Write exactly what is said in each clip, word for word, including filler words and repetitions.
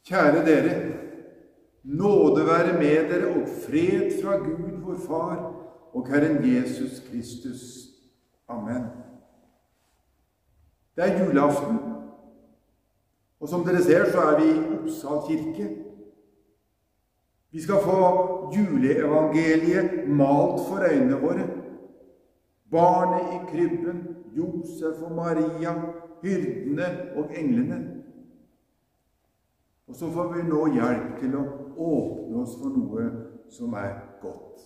Kjære dere, nåde være med dere og fred fra Gud, vår Far, og Herren Jesus Kristus. Amen. Det er julaften, og som dere ser så er vi i Oppsal kirke. Vi skal få juleevangeliet malt for øynene våre. Barnet i krybben, Josef og Maria, hyrdene og englene. Og så får vi nå hjelp til å åpne oss for noe som er godt.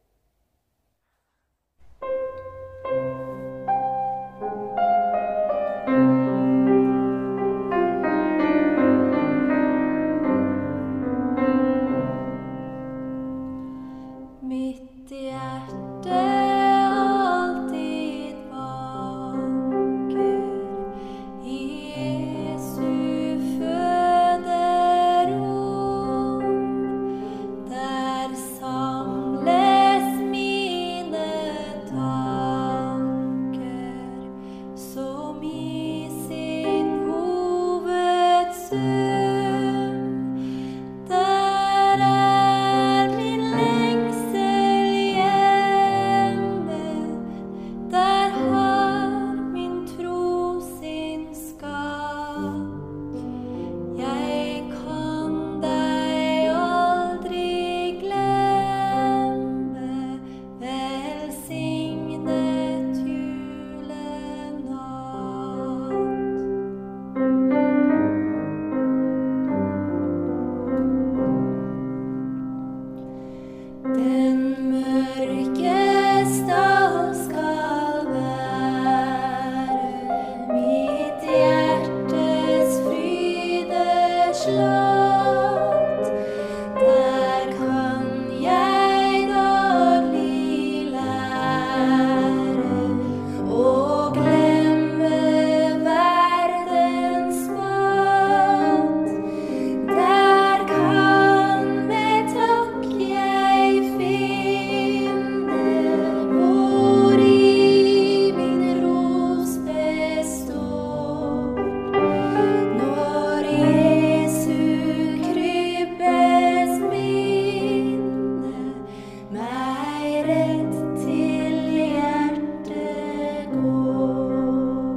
Mitt hjerte alltid banker i Jesu føderom. Der samles mine tanker som i sin hovedsum. Der er min lengsel hjemme, der har min tro sin skatt. Jeg kan deg aldri glemme, velsignet julenatt. Den mørke stall skal være mitt hjertes frydeslott. Der kan jeg daglig lære å glemme verdens mat. Der kan med takk jeg finne hvori min ros består. Når Jesu krybbes minne meg rett til hjertet går.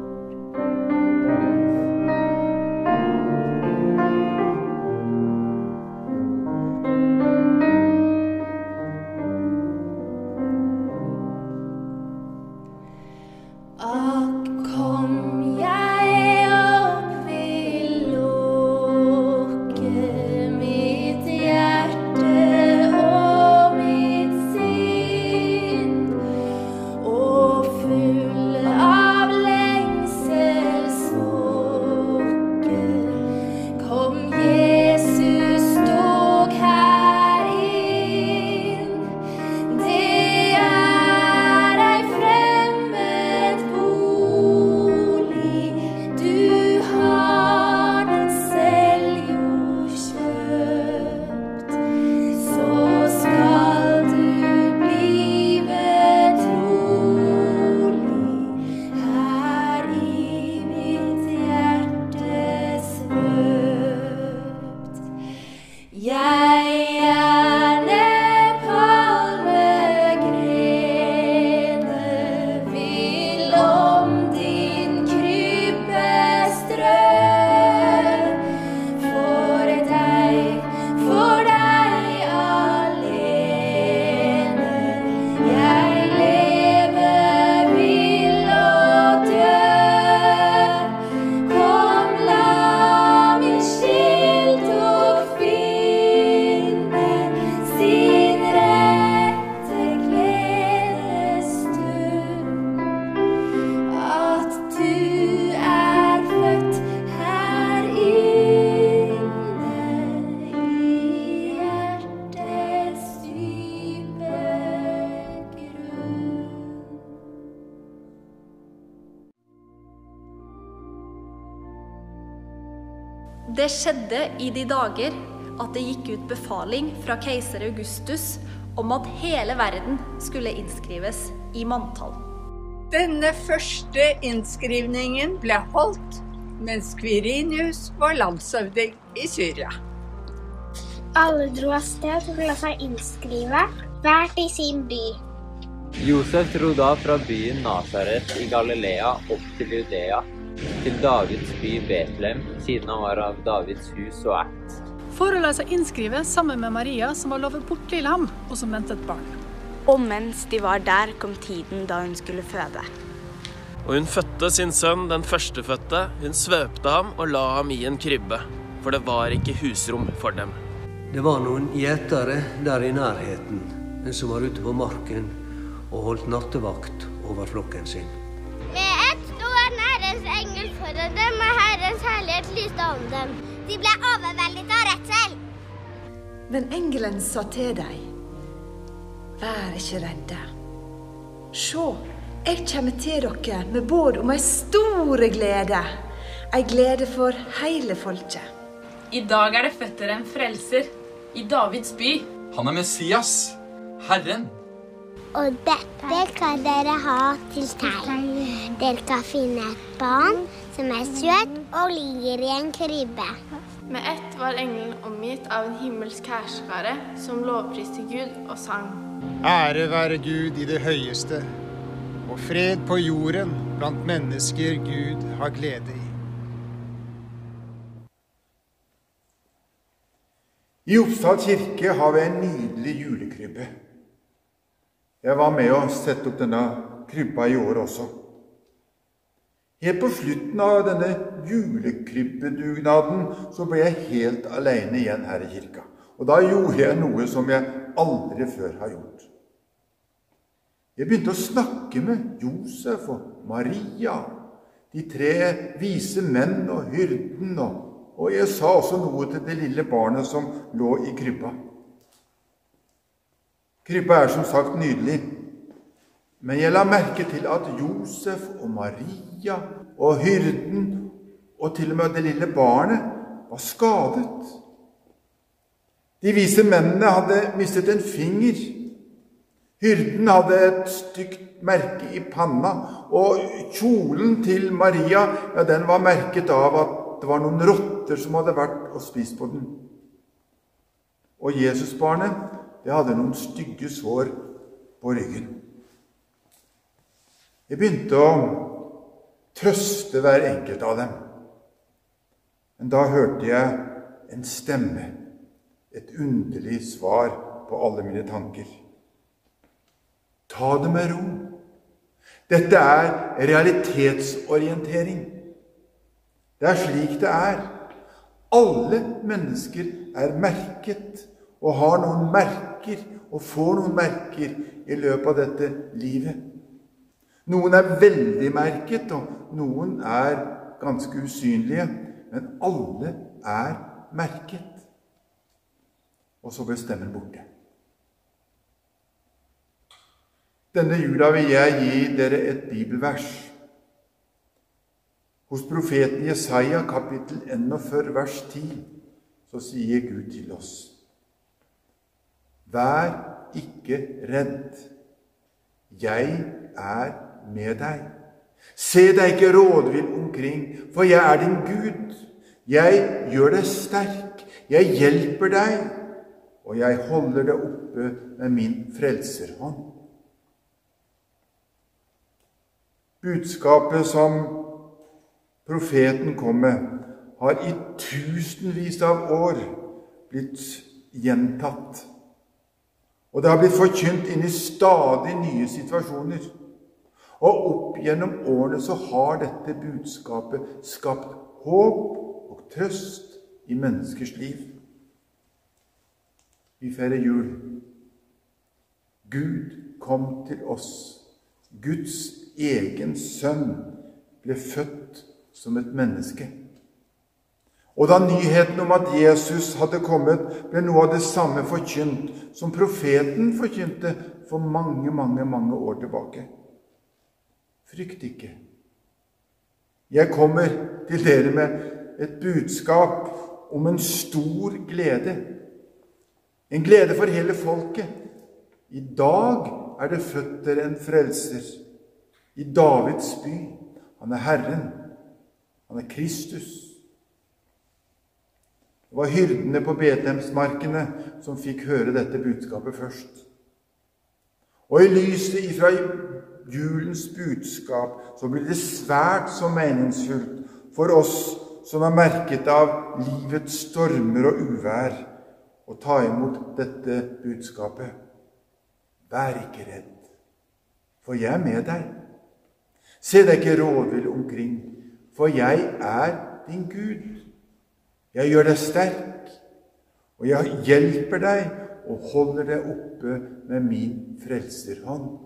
Akk, kom jeg opp vil lukke mitt hjerte og mitt sinn, og full av lengsel sukke. Kom Jesus tog her inn. Det er ei fremmed bolig, du har den selv jo kjøpt. Så skal du blive trolig her i mitt hjerte svøpt. Jeg gjerne palmegrene vil om din krybbe strø. For deg, for deg alene, jeg leve vil og dø. Kom, la min sjel tog finne sin rette gledesstund. At du er født her inne i hjertets dype grunn. Det skjedde i de dager at det gikk ut befaling fra keiser Augustus om at hele verden skulle innskrives i manntall. Denne første innskrivningen ble holdt mens Quirinius var landsøvding i Syria. Alle dro av sted og la seg innskrive, hvert i sin by. Josef dro da fra byen Nazaret i Galilea opp til Judea, til Davids by Betlehem, siden han var av Davids hus og ætt. For å la seg innskrive sammen med Maria, som var lovet bort til ham, og som ventet barn. Og mens de var der, kom tiden da hun skulle føde. Og hun fødte sin sønn, den førstefødte. Hun svøpte ham og la ham i en krybbe, for det var ikke husrom for dem. Det var noen gjetere der i nærheten, som var ute på marken og holdt nattevakt over flokken sin. Med ett sto en Herrens engel foran dem, og Herrens herlighet lyste om dem. De ble overveldet av redsel. Men engelen sa til deg, vær ikke redde. Se, jeg kommer til dere med båd om en store glede, en glede for hele folket. I dag er det født dere en frelser i Davids by. Han er Messias, Herren. Og dette kan dere ha til tegn. Dere kan finne et barn som er søt og ligger i en krybbe. Med ett var engelen omgitt av en himmelsk hærskare som lovpriste Gud og sang. Ære være Gud i det høyeste, og fred på jorden blant mennesker Gud har glede i. I Oppsal kirke har vi en nydelig julekrybbe. Jeg var med å sette opp denne krybba i år også. Helt på slutten av denne julekrybbedugnaden så ble jeg helt alene igjen her i kirka. Og da gjorde jeg noe som jeg aldri før har gjort. Jeg begynte å snakke med Josef og Maria, de tre vise menn og hyrden, og, og jeg sa også noe til det lille barnet som lå i krybba. Krybba er som sagt nydelig, men jeg la merke til at Josef og Maria og hyrden og til og med det lille barnet var skadet. De vise mennene hadde mistet en finger. Hyrden hadde et stygt merke i panna, og kjolen til Maria, ja, den var merket av at det var noen rotter som hadde vært og spist på den. Og Jesusbarnet, det hadde noen stygge sår på ryggen. Jeg begynte å trøste hver enkelt av dem. Men da hørte jeg en stemme, et underlig svar på alle mine tanker. Ta det med ro. Dette er realitetsorientering. Det er slik det er. Alle mennesker er merket og har noen merker og får noen merker i løpet av dette livet. Noen er veldig merket, og noen er ganske usynlige, men alle er merket. Og så ble stemmen borte. Denne jula vil jeg gi dere et bibelvers. Hos profeten Jesaja, kapittel enogfyrre, vers ti, så sier Gud til oss: Vær ikke redd, jeg er med deg. Se deg ikke rådvill omkring, for jeg er din Gud. Jeg gjør deg sterk, jeg hjelper deg, og jeg holder deg oppe med min frelserhånd. Budskapet som profeten kom med, har i tusenvis av år blitt gjentatt. Og det har blitt forkynt inn i stadig nye situasjoner. Og opp gjennom årene så har dette budskapet skapt håp og trøst i menneskers liv. Vi feirer jul. Gud kom til oss. Guds egen sønn ble født som et menneske. Og da nyheten om at Jesus hadde kommet, ble noe av det samme forkynt som profeten forkynte for mange, mange, mange år tilbake. Frykt ikke. Jeg kommer til dere med et budskap om en stor glede. En glede for hele folket. I dag er det født dere en frelser. I Davids by. Han er Herren. Han er Kristus. Det var hyrdene på Betlehemsmarkene som fikk høre dette budskapet først. Og i lyset ifra julens budskap så blir det svært så meningsfullt for oss som er merket av livets stormer og uvær, å ta imot dette budskapet. Vær ikke redd, for jeg er med deg. Se deg ikke rådvill omkring, for jeg er din Gud. Jeg gjør deg sterk, og jeg hjelper deg og holder deg oppe med min frelserhånd.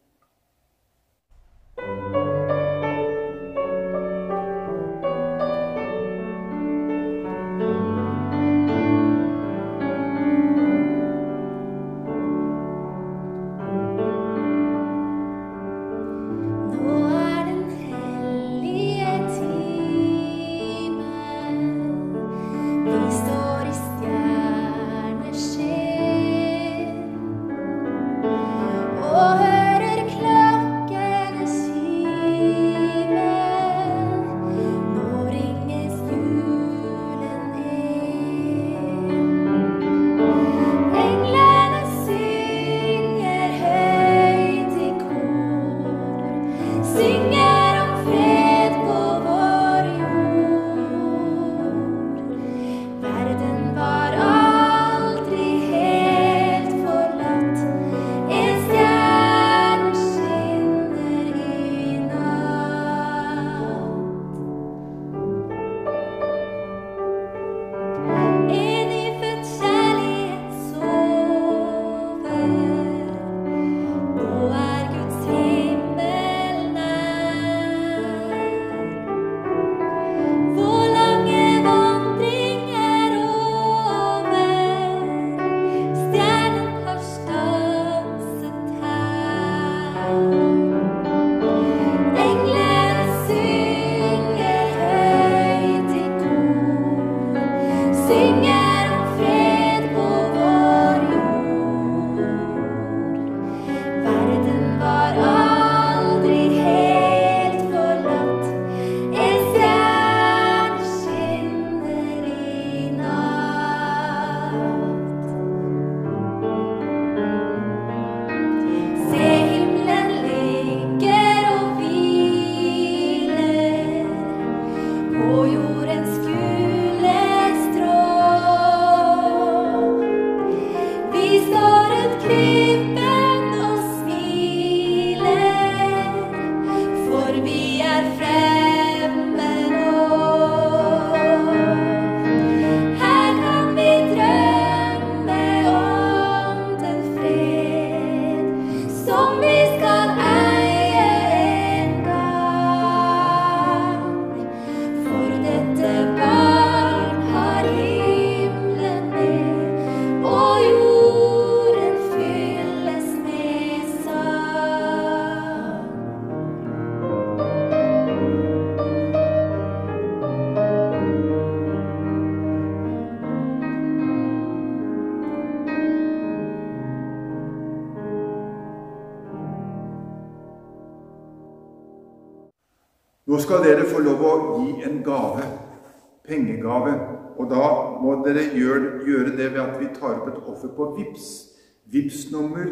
Nå skal dere få lov å gi en gave, pengegave, og da må dere gjøre, gjøre det ved at vi tar opp et offer på Vips. Vips nummer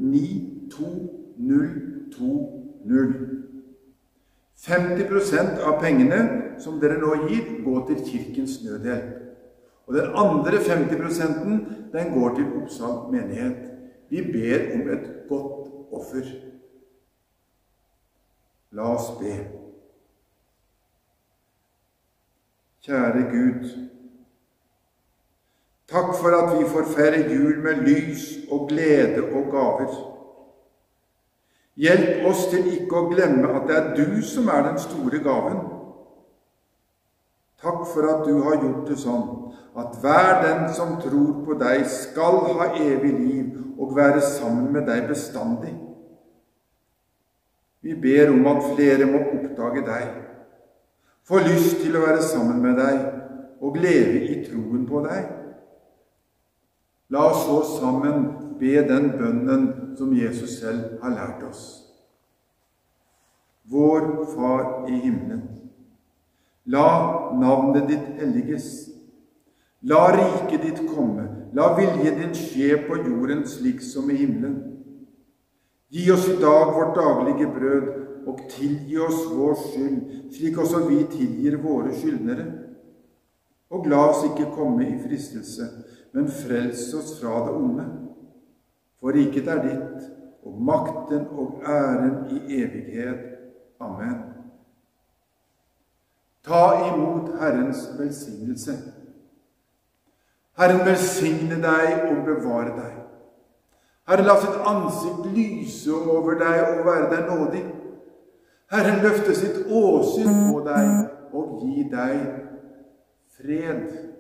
ni to null to null. femti prosent av pengene som dere nå gir, går til Kirkens Nødhjelp. Og den andre femti prosenten, den går til Oppsal menighet. Vi ber om et godt offer. La oss be. Kjære Gud, takk for at vi får feire jul med lys og glede og gaver. Hjelp oss til ikke å glemme at det er du som er den store gaven. Takk for at du har gjort det sånn, at hver den som tror på deg skal ha evig liv og være sammen med deg bestandig. Vi ber om at flere må oppdage deg, få lyst til å være sammen med deg og leve i troen på deg. La oss så sammen be den bønnen som Jesus selv har lært oss. Vår Far i himmelen, La navnet ditt helliges. La riket ditt komme. La viljen din skje på jorden slik som i himmelen. Gi oss i dag vårt daglige brød, og tilgi oss vår skyld, slik også vi tilgir våre skyldnere. Og la oss ikke komme i fristelse, men frels oss fra det onde. For riket er ditt, og makten og æren i evighet. Amen. Ta imot Herrens velsignelse. Herren velsigne deg og bevare deg. Herren la sitt ansikt lyse over deg og være deg nådig. Herren løfte sitt åsyn på deg og gi deg fred.